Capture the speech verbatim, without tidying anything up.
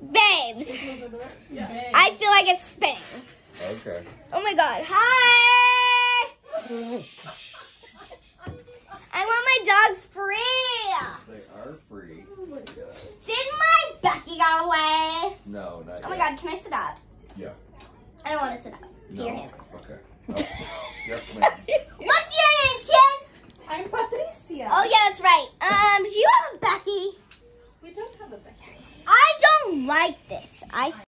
Babes. Yeah. I feel like it's spinning. Okay. Oh my god. Hi! I want my dogs free. They are free. Oh my god. Did my Becky go away? No, not Oh my yet. god, can I sit up? Yeah. I don't want to sit up. No. Your hand. Okay. Oh. Yes, ma'am. What's your name, kid? I'm Patricia. Oh yeah, that's right. Um, do you have a Becky? We don't have a Becky. I don't like this. I